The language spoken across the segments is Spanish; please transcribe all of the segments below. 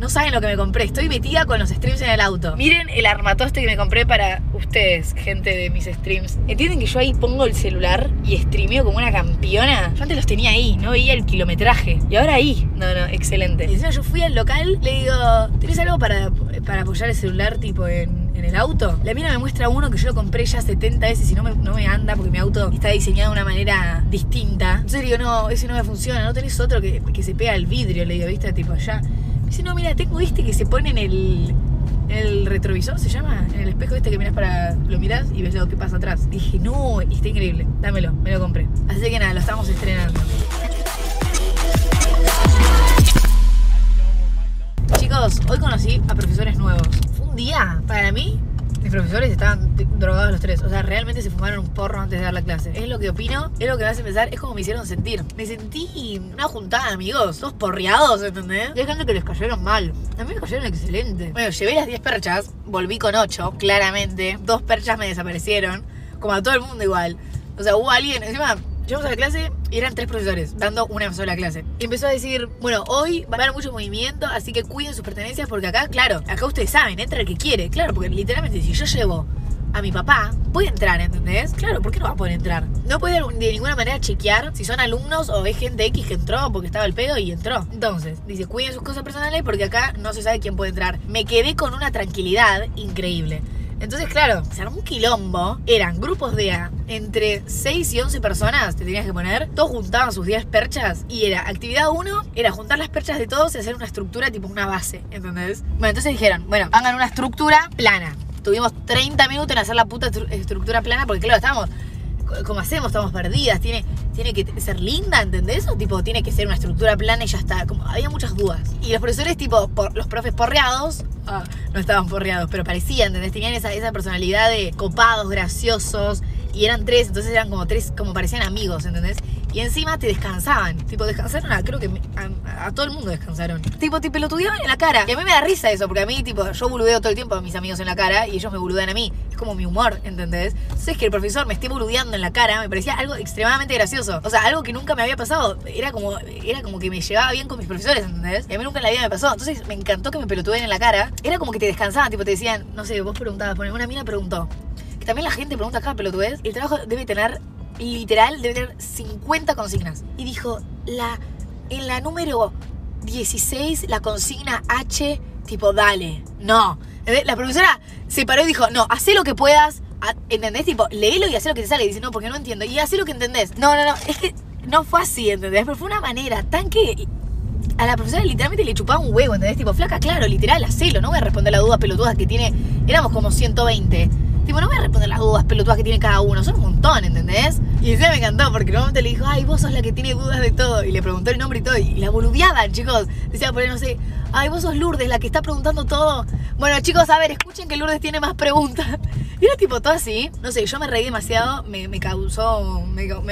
No saben lo que me compré. Estoy metida con los streams en el auto. Miren el armatoste que me compré para ustedes, gente de mis streams. ¿Entienden que yo ahí pongo el celular y streameo como una campeona? Yo antes los tenía ahí, no veía el kilometraje. Y ahora ahí. No, excelente. Y encima yo fui al local, le digo, ¿tenés algo para apoyar el celular tipo en el auto? La mina me muestra uno que yo lo compré ya 70 veces y no me anda porque mi auto está diseñado de una manera distinta. Entonces le digo, no, ese no me funciona. ¿No tenés otro que se pega al vidrio? Le digo, ¿viste? Tipo allá. Me dice, no, mira, tengo este que se pone en el retrovisor, ¿se llama? En el espejo este que mirás lo mirás y ves lo que pasa atrás. Dije, no, está increíble. Dámelo, me lo compré. Así que nada, lo estamos estrenando. Chicos, hoy conocí a profesores nuevos. Fue un día, para mí, mis profesores estaban drogados los tres. O sea, realmente se fumaron un porro antes de dar la clase. Es lo que opino, es lo que me hace pensar, es como me hicieron sentir. Me sentí una juntada de amigos, todos porreados, ¿entendés? Y hay gente que les cayeron mal. A mí me cayeron excelente. Bueno, llevé las 10 perchas, volví con 8, claramente. 2 perchas me desaparecieron, como a todo el mundo igual. O sea, hubo alguien, encima... Llegamos a la clase y eran 3 profesores dando una sola clase. Y empezó a decir, bueno, hoy va a haber mucho movimiento, así que cuiden sus pertenencias porque acá, claro, acá ustedes saben, entra el que quiere. Claro, porque literalmente si yo llevo a mi papá, puede entrar, ¿entendés? Claro, ¿por qué no va a poder entrar? No puede de ninguna manera chequear si son alumnos o es gente X que entró porque estaba el pedo y entró. Entonces, dice, cuiden sus cosas personales porque acá no se sabe quién puede entrar. Me quedé con una tranquilidad increíble. Entonces, claro, se armó un quilombo. Eran grupos de entre 6 y 11 personas, te tenías que poner. Todos juntaban sus 10 perchas. Y era, actividad 1, era juntar las perchas de todos y hacer una estructura tipo una base, ¿entendés? Bueno, entonces dijeron, bueno, hagan una estructura plana. Tuvimos 30 minutos en hacer la puta estructura plana porque, claro, estábamos... ¿Cómo hacemos? Estamos perdidas. Tiene que ser linda, ¿entendés? O tipo, tiene que ser una estructura plana y ya está. Como, había muchas dudas. Y los profesores, tipo, los profes porreados, no estaban porreados, pero parecían, ¿entendés? Tenían esa personalidad de copados, graciosos. Y eran 3, entonces eran como 3, como parecían amigos, ¿entendés? Y encima te descansaban. Tipo, descansaron creo que a todo el mundo descansaron. Tipo, te pelotudeaban en la cara. Y a mí me da risa eso, porque a mí, tipo, yo boludeo todo el tiempo a mis amigos en la cara y ellos me boludean a mí. Es como mi humor, ¿entendés? Entonces que el profesor me esté boludeando en la cara me parecía algo extremadamente gracioso. O sea, algo que nunca me había pasado. Era como que me llevaba bien con mis profesores, ¿entendés? Y a mí nunca en la vida me pasó. Entonces me encantó que me pelotudeen en la cara. Era como que te descansaban, tipo, te decían, no sé, vos preguntabas, una mina preguntó. Que también la gente pregunta acá, pelotudez. El trabajo debe tener, literal, debe tener 50 consignas. Y dijo, en la número 16, la consigna H, tipo, dale. No. La profesora se paró y dijo, no, hacé lo que puedas, ¿entendés? Tipo, léelo y hacé lo que te sale. Y dice, no, porque no entiendo. Y hacé lo que entendés. No, es que no fue así, ¿entendés? Pero fue una manera tan que... A la profesora literalmente le chupaba un huevo, ¿entendés? Tipo, flaca, claro, literal, hacelo. No voy a responder las dudas pelotudas que tiene... Éramos como 120. Tipo, no voy a responder las dudas pelotudas que tiene cada uno. Son un montón, ¿entendés? Y encima me encantó porque en un momento le dijo, ay, vos sos la que tiene dudas de todo. Y le preguntó el nombre y todo. Y la boludeaban, chicos. Decía, por ahí, no sé, ay, vos sos Lourdes, la que está preguntando todo. Bueno, chicos, a ver, escuchen que Lourdes tiene más preguntas. Y era tipo todo así. No sé, yo me reí demasiado. Me causó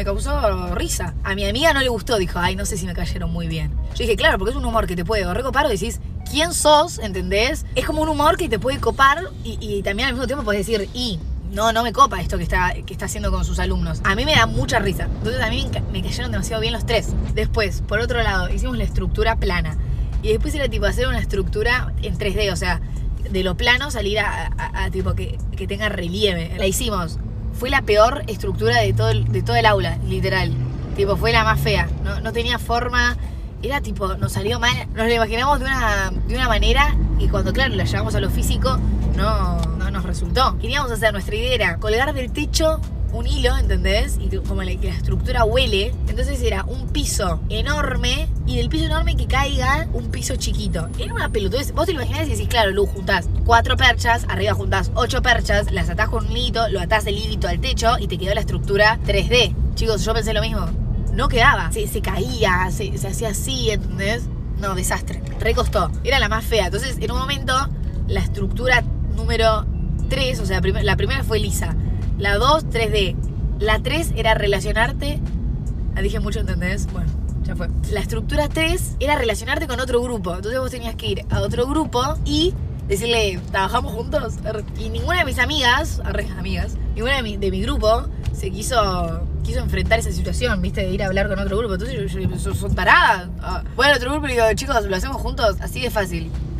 risa. A mi amiga no le gustó. Dijo, ay, no sé si me cayeron muy bien. Yo dije, claro, porque es un humor que te puede recopar o decís, ¿quién sos? ¿Entendés? Es como un humor que te puede copar y también al mismo tiempo podés decir, no me copa esto que está haciendo con sus alumnos. A mí me da mucha risa. Entonces a mí me cayeron demasiado bien los 3. Después, por otro lado, hicimos la estructura plana. Y después era tipo hacer una estructura en 3D, o sea, de lo plano salir a tipo que tenga relieve. La hicimos. Fue la peor estructura de todo el aula, literal. Tipo, fue la más fea. No tenía forma. Era tipo, nos salió mal. Nos lo imaginamos de una manera y cuando, claro, la llevamos a lo físico, no nos resultó. Queríamos hacer, nuestra idea era colgar del techo un hilo, ¿entendés? Y como que la estructura huele. Entonces era un piso enorme y del piso enorme que caiga un piso chiquito. Era una pelotudez. Vos te lo imaginás y decís, claro, Lu, juntás 4 perchas, arriba juntás 8 perchas, las atás con un hilito, lo atás el hilito al techo y te quedó la estructura 3D. Chicos, yo pensé lo mismo. No quedaba. Se caía, se hacía así, ¿entendés? No, desastre. Recostó. Era la más fea. Entonces, en un momento, la estructura número 3, o sea, la primera fue lisa. La 2, 3D. La 3 era relacionarte... dije mucho, ¿entendés? Bueno, ya fue. La estructura 3 era relacionarte con otro grupo. Entonces vos tenías que ir a otro grupo y decirle, ¿trabajamos juntos? Y ninguna de mis amigas, ninguna de mi grupo se quiso enfrentar esa situación, ¿viste? De ir a hablar con otro grupo. Entonces yo son taradas. Bueno, otro grupo le digo, chicos, ¿lo hacemos juntos? Así de fácil.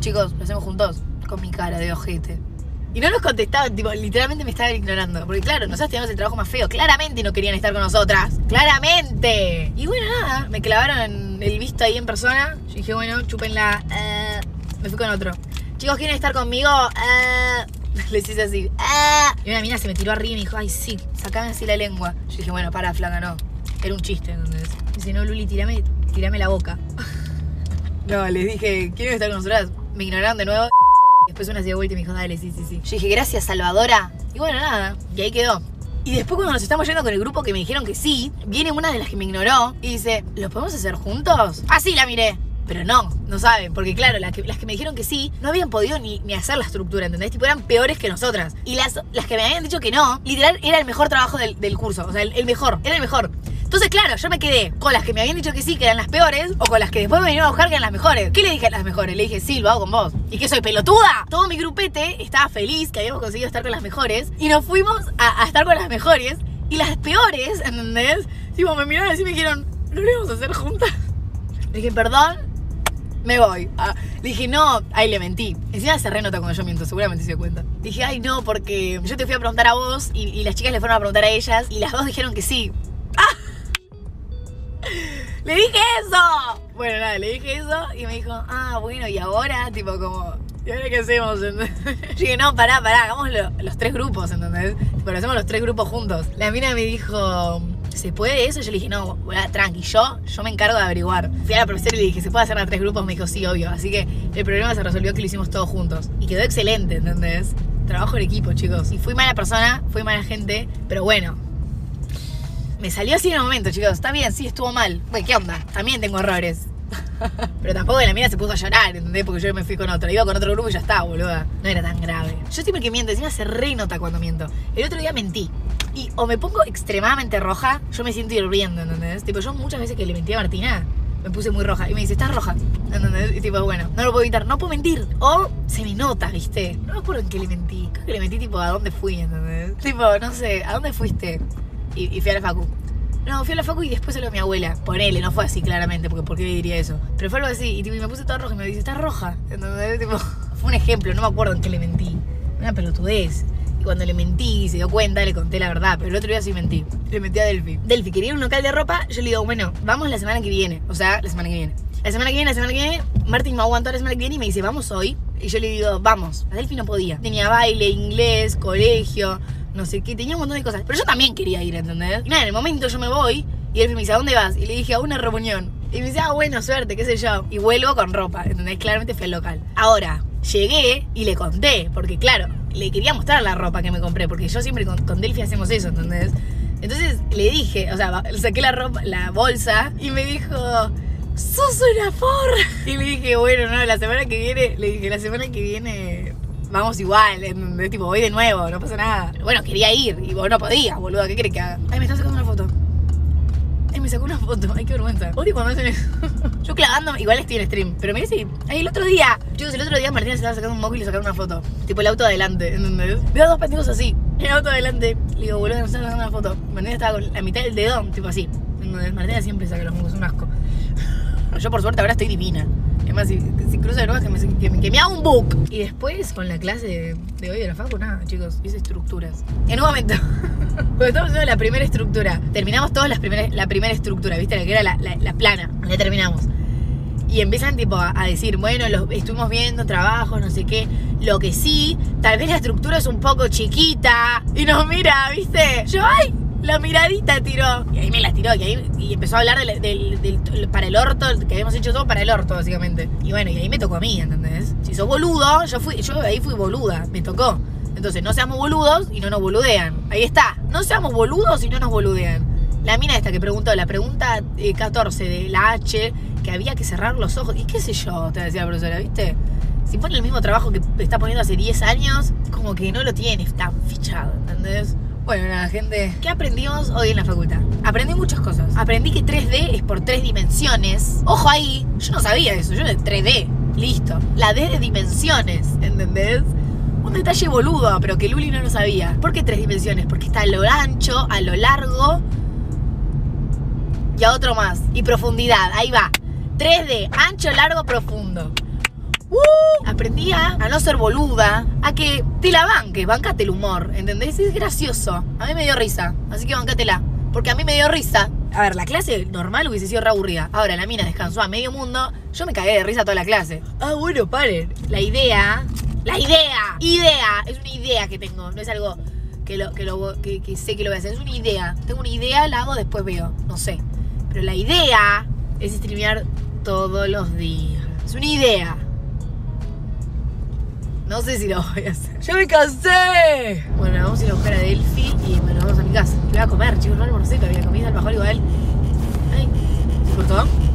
chicos, lo hacemos juntos, con mi cara de ojete. Y no nos contestaban, tipo, literalmente me estaban ignorando. Porque claro, nosotros teníamos el trabajo más feo. Claramente no querían estar con nosotras. ¡Claramente! Y bueno, nada, me clavaron el visto ahí en persona. Yo dije, bueno, chúpenla. Me fui con otro. Chicos, ¿quieren estar conmigo? Les hice así. Y una mina se me tiró arriba y me dijo, ay, sí, sacame así la lengua. Yo dije, bueno, para, flaca, no. Era un chiste, ¿entendés? Me dice, no, Luli, tirame la boca. No, les dije, ¿quieren estar con nosotras? Me ignoraron de nuevo. Después una se dio vuelta y me dijo, dale, sí. Yo dije, gracias, Salvadora. Y bueno, nada, y ahí quedó. Y después cuando nos estamos yendo con el grupo que me dijeron que sí, viene una de las que me ignoró y dice, ¿lo podemos hacer juntos? Ah, sí, la miré. Pero no saben, porque claro, las que me dijeron que sí, no habían podido ni hacer la estructura, ¿entendés? Tipo, eran peores que nosotras. Y las que me habían dicho que no, literal, era el mejor trabajo del curso. O sea, el mejor, era el mejor. Entonces, claro, yo me quedé con las que me habían dicho que sí, que eran las peores, o con las que después me vinieron a buscar, que eran las mejores. ¿Qué le dije a las mejores? Le dije, sí, lo hago con vos. ¿Y qué soy, pelotuda? Todo mi grupete estaba feliz que habíamos conseguido estar con las mejores, y nos fuimos a estar con las mejores, y las peores, ¿entendés? Tipo, me miraron así y me dijeron, ¿no lo íbamos a hacer juntas? Le dije, perdón, me voy. Le dije, no, ahí le mentí. Encima se renota cuando yo miento, seguramente se dio cuenta. Dije, ay, no, porque yo te fui a preguntar a vos, y las chicas le fueron a preguntar a ellas, y las dos dijeron que sí. ¡Le dije eso! Bueno, nada, le dije eso y me dijo, bueno, y ahora, tipo como, ¿y ahora qué hacemos? ¿Entendés? Yo dije, no, pará, hagamos los 3 grupos, ¿entendés? Pero hacemos los 3 grupos juntos. La mina me dijo, ¿se puede eso? Yo le dije, no, tranqui, yo me encargo de averiguar. Fui a la profesora y le dije, ¿se puede hacer a 3 grupos? Me dijo, sí, obvio. Así que el problema se resolvió que lo hicimos todos juntos. Y quedó excelente, ¿entendés? Trabajo en equipo, chicos. Y fui mala persona, fui mala gente, pero bueno. Me salió así en el momento, chicos. Está bien, sí, estuvo mal. Güey, ¿qué onda? También tengo errores. Pero tampoco la mina se puso a llorar, ¿entendés? Porque yo me fui con otro. Iba con otro grupo y ya está, boluda. No era tan grave. Yo siempre que miento, encima se renota cuando miento. El otro día mentí. Y o me pongo extremadamente roja, yo me siento hirviendo, ¿entendés? Tipo, yo muchas veces que le mentí a Martina, me puse muy roja. Y me dice, estás roja, ¿entendés? Y tipo, bueno, no lo puedo evitar, no puedo mentir. O se me nota, ¿viste? No me acuerdo en qué le mentí. Creo que le mentí tipo, ¿a dónde fui, ¿entendés? Tipo, no sé, ¿a dónde fuiste? Y fui a la facu. No, fui a la facu y después salió mi abuela. Ponele, no fue así claramente, porque ¿por qué le diría eso? Pero fue algo así, y, tipo, y me puse toda roja y me dice, ¿estás roja? Entonces, tipo, fue un ejemplo, no me acuerdo en qué le mentí. Una pelotudez. Y cuando le mentí y se dio cuenta, le conté la verdad. Pero el otro día sí mentí. Le mentí a Delphi. Delphi quería ir a un local de ropa, yo le digo, bueno, vamos la semana que viene. O sea, la semana que viene. La semana que viene, Martín me aguantó la semana que viene y me dice, vamos hoy. Y yo le digo, vamos. A Delphi no podía. Tenía baile, inglés, colegio, no sé qué, tenía un montón de cosas. Pero yo también quería ir, ¿entendés? Y nada, en el momento yo me voy y Delphi me dice, ¿a dónde vas? Y le dije, a una reunión. Y me dice, bueno, suerte, qué sé yo. Y vuelvo con ropa, ¿entendés? Claramente fui al local. Ahora, llegué y le conté, porque claro, le quería mostrar la ropa que me compré, porque yo siempre con Delphi hacemos eso, ¿entendés? Entonces le dije, o sea, saqué la ropa, la bolsa y me dijo, sos una forra. Y le dije, bueno, no, la semana que viene vamos igual, ¿entendés? Tipo, voy de nuevo, no pasa nada. Bueno, quería ir y vos no podías, boluda, ¿qué querés que haga? Ay, me está sacando una foto. Ay, me sacó una foto, ay, qué vergüenza. Odio cuando hacen eso. Yo clavando, igual estoy en stream. Pero mirá si, ay, el otro día Martina se estaba sacando un móvil y le sacaron una foto. Tipo el auto adelante, ¿entendés? Veo a 2 pendejos así, el auto adelante. Le digo, boludo, nos están sacando una foto. Martina estaba con la mitad del dedón, tipo así. ¿Entendés? Martina siempre saca los mocos, es un asco. Yo por suerte ahora estoy divina. Además, si cruzo de nuevo que me haga un book. Y después, con la clase de hoy de la facu, nada, chicos, hice estructuras. En un momento, cuando estamos haciendo la primera estructura, terminamos todos la primera estructura, ¿viste? La que era la plana. La terminamos. Y empiezan tipo a decir, bueno, estuvimos viendo trabajos, no sé qué. Lo que sí, tal vez la estructura es un poco chiquita. Y nos mira, ¿viste? Yo, ¡ay! La miradita tiró. Y ahí me la tiró. Y empezó a hablar del para el orto, que habíamos hecho todo para el orto, básicamente. Y bueno, y ahí me tocó a mí, ¿entendés? Si sos boludo, yo ahí fui boluda. Me tocó. Entonces, no seamos boludos y no nos boludean. Ahí está. No seamos boludos y no nos boludean. La mina esta que preguntó, la pregunta 14 de la H, que había que cerrar los ojos. Y qué sé yo, te decía la profesora, ¿viste? Si pone el mismo trabajo que está poniendo hace 10 años, como que no lo tiene tan fichado, ¿entendés? Bueno, nada, gente. ¿Qué aprendimos hoy en la facultad? Aprendí muchas cosas. Aprendí que 3D es por 3 dimensiones. Ojo ahí, yo no sabía eso. Yo de 3D, listo. La D de dimensiones, ¿entendés? Un detalle boludo, pero que Luli no lo sabía. ¿Por qué 3 dimensiones? Porque está a lo ancho, a lo largo y a otro más. Y profundidad, ahí va. 3D, ancho, largo, profundo. Aprendí a no ser boluda, a que te la banques, bancate el humor, ¿entendés? Es gracioso. A mí me dio risa, así que bancatela. Porque a mí me dio risa. A ver, la clase normal hubiese sido re aburrida. Ahora, la mina descansó a medio mundo. Yo me cagué de risa toda la clase. Ah, bueno, paren. La idea, es una idea que tengo. No es algo que sé que lo voy a hacer. Es una idea. Tengo una idea, la hago, después veo. No sé. Pero la idea es streamear todos los días. Es una idea. No sé si lo voy a hacer. ¡Ya me cansé! Bueno, vamos a ir a buscar a Delphi y bueno, vamos a mi casa. ¿Qué voy a comer, chicos? No almorcé todavía. Comí alfajor igual. Ay, ¿se cortó?